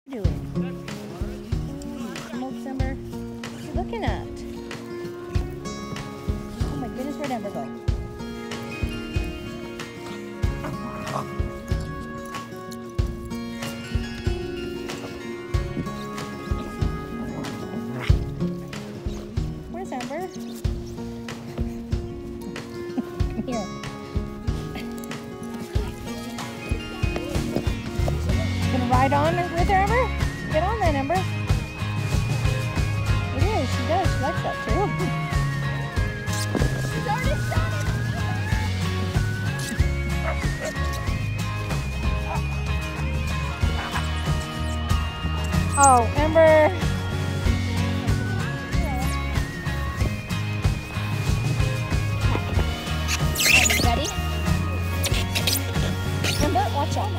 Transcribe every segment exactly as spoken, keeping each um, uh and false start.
doing? Smoke Ember. What are you looking at? Oh my goodness, where'd Ember go? Where's Ember? Come here. Gonna ride on with her, Ember? Get on then, Ember. It is, she does. She likes that too. She's already started. Oh, Ember. Ready? Ember, watch out.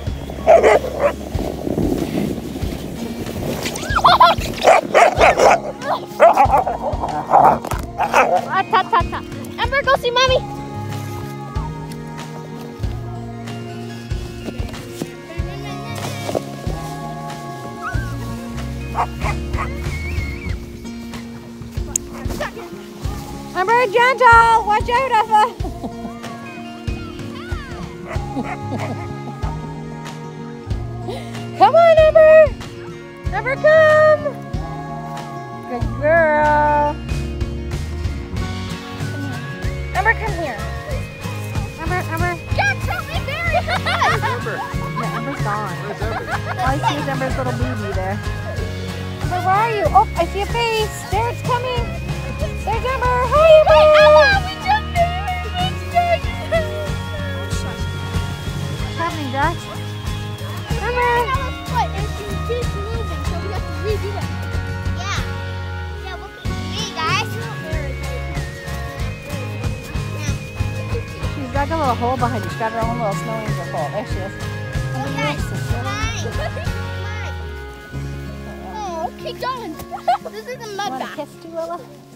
Ah, ta, ta, ta. Ember, go see mommy. Ember, gentle. Watch out, Effa. Come on, Ember. Ember, come. Good girl. Ember, come here. Ember, Ember. Jack's help me very Where's Ember? Yeah, Ember's gone. Where's Ember? All I see is Ember's little baby there. Ember, where are you? Oh, I see a face. There, it's coming. There's Ember. Hi, Ember. Wait, Emma, we jumped in. What's happening, Jax? Ember. Foot and she keeps moving, so we have to redo it. Yeah. Yeah, look at me, guys. She's got a little hole behind you. She's got her own little snow angel hole. There she is. Look, guys. Mine. Mine. Oh, keep going. This is a mud Want a bath. kiss too, Willa?